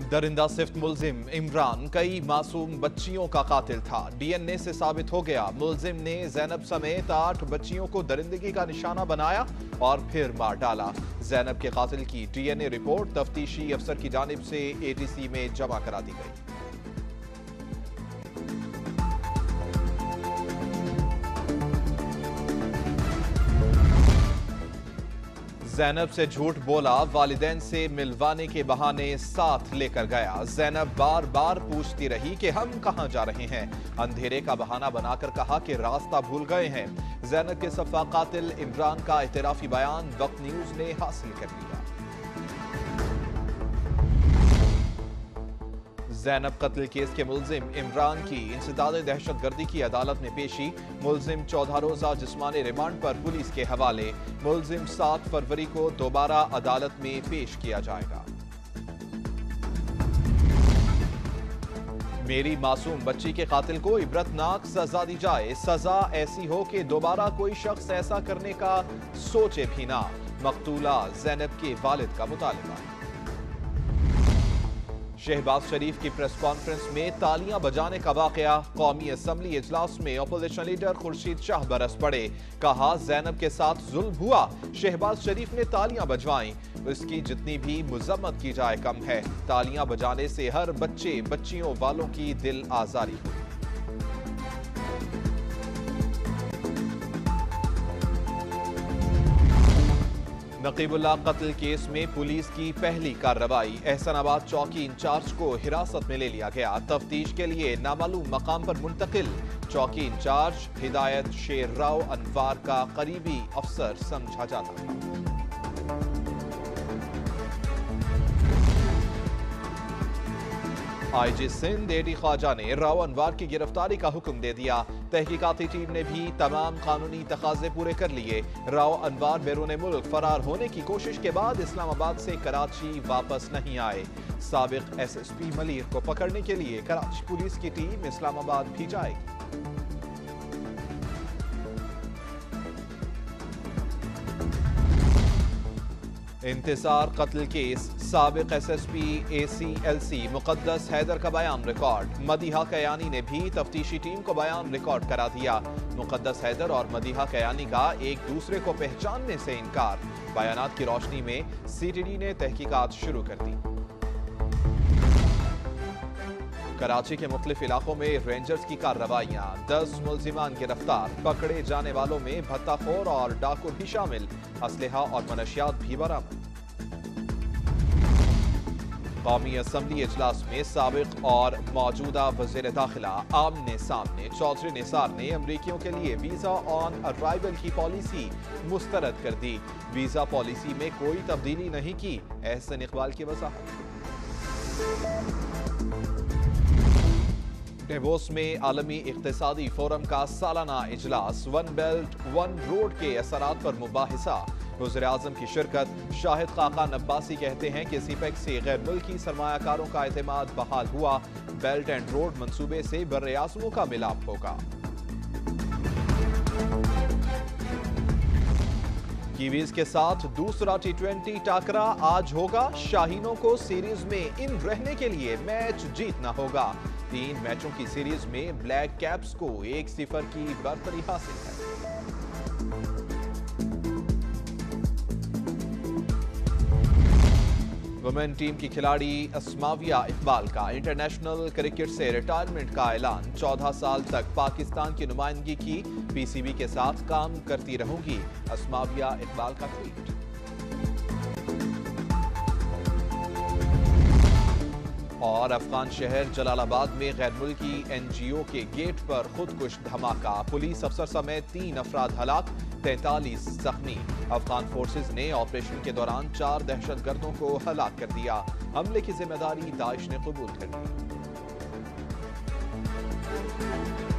दरिंदा सिफ्त मुलजिम इमरान कई मासूम बच्चियों का कातिल था। डीएनए से साबित हो गया मुलजिम ने जैनब समेत 8 बच्चियों को दरिंदगी का निशाना बनाया और फिर मार डाला। जैनब के कातिल की डीएनए रिपोर्ट तफ्तीशी अफसर की जानिब से एटीसी में जमा करा दी गई। जैनब से झूठ बोला, वालिदैन से मिलवाने के बहाने साथ लेकर गया। जैनब बार बार पूछती रही कि हम कहां जा रहे हैं। अंधेरे का बहाना बनाकर कहा कि रास्ता भूल गए हैं। जैनब के सफा कातिल इमरान का इतराफी बयान वक्त न्यूज ने हासिल कर लिया। जैनब कत्ल केस के मुलजिम इमरान की इंसदाद दहशतगर्दी की अदालत में पेशी। मुलजिम 14 रोजा जिस्मानी रिमांड पर पुलिस के हवाले। मुलजिम 7 फरवरी को दोबारा अदालत में पेश किया जाएगा। मेरी मासूम बच्ची के कातिल को इबरतनाक सजा दी जाए। सजा ऐसी हो कि दोबारा कोई शख्स ऐसा करने का सोचे भी ना। मकतूला जैनब के वालिद का मुतालिबा। शहबाज शरीफ की प्रेस कॉन्फ्रेंस में तालियां बजाने का वाकया। कौमी असम्बली इजलास में अपोजिशन लीडर खुर्शीद शाह बरस पड़े। कहा जैनब के साथ जुल्म हुआ, शहबाज शरीफ ने तालियां बजवाईं। इसकी जितनी भी मुजम्मत की जाए कम है। तालियां बजाने से हर बच्चे बच्चियों वालों की दिल आजारी हुई। नकीबुल्लाह कत्ल केस में पुलिस की पहली कार्रवाई। एहसनाबाद चौकी इंचार्ज को हिरासत में ले लिया गया। तफ्तीश के लिए नामालूम मकाम पर मुंतकिल। चौकी इंचार्ज हिदायत शेर राव अनवार का करीबी अफसर समझा जाता था। आईजी सिंध एडी ख्वाजा ने राव अनवार की गिरफ्तारी का हुक्म दे दिया। तहकीकाती टीम ने भी तमाम कानूनी तकाजे पूरे कर लिए। राव अनवार बैरून मुल्क फरार होने की कोशिश के बाद इस्लामाबाद से कराची वापस नहीं आए। साबिक एसएसपी मलिर को पकड़ने के लिए कराची पुलिस की टीम इस्लामाबाद भी जाएगी। इंतजार कत्ल केस। साबिक एसएसपी एसीएलसी मुकद्दस हैदर का बयान रिकॉर्ड। मदीहा कयानी ने भी तफ्तीशी टीम को बयान रिकॉर्ड करा दिया। मुकद्दस हैदर और मदीहा कयानी का एक दूसरे को पहचानने से इनकार। बयानात की रोशनी में सीटीडी ने तहकीकात शुरू कर दी। कराची के मुख्तलिफ इलाकों में रेंजर्स की कार्रवाइयां। 10 मुलजिमान गिरफ्तार। पकड़े जाने वालों में भत्ताखोर और डाकू भी शामिल। असलहा और मनशियात भी बरामद। कौमी असम्बली इजलास में साबिक और मौजूदा वज़ीर दाखिला आमने सामने। चौधरी निसार ने अमरीकियों के लिए वीजा ऑन अराइवल की पॉलिसी मुस्तरद कर दी। वीजा पॉलिसी में कोई तब्दीली नहीं की। एहसन इकबाल की वजाहत। डेवोस में आलमी इक्तिसादी फोरम का सालाना इजलास। वन बेल्ट वन रोड के असरात पर मुबाहिसा। वज़ीर आज़म की शिरकत। शाहिद खाकान अब्बासी कहते हैं कि सीपेक से गैर मुल्की सरमायाकारों का एतमाद बहाल हुआ। बेल्ट एंड रोड मंसूबे से बर्रे आज़मों का मिलाप होगा। कीवीज के साथ दूसरा T20 टाकरा आज होगा। शाहीनों को सीरीज में इन रहने के लिए मैच जीतना होगा। 3 मैचों की सीरीज में ब्लैक कैप्स को 1-0 की बरतरी हासिल है। वुमेन टीम की खिलाड़ी अस्माविया इकबाल का इंटरनेशनल क्रिकेट से रिटायरमेंट का ऐलान। 14 साल तक पाकिस्तान की नुमाइंदगी की। पीसीबी के साथ काम करती रहूंगी। अस्माविया इकबाल का ट्वीट। और अफगान शहर जलालाबाद में गैर मुल्की एनजीओ के गेट पर खुदकुश धमाका। पुलिस अफसर समेत 3 अफराद हलाक, 43 जख्मी। अफगान फोर्सेज ने ऑपरेशन के दौरान 4 दहशतगर्दों को हलाक कर दिया। हमले की जिम्मेदारी दाइश ने कबूल कर ली।